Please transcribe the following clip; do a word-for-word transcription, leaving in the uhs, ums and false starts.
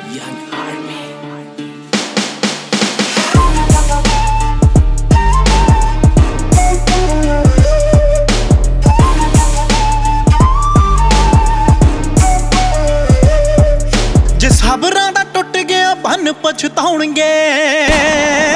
Young Army। जे सबरां दा टुट गया बन पछताउणगे।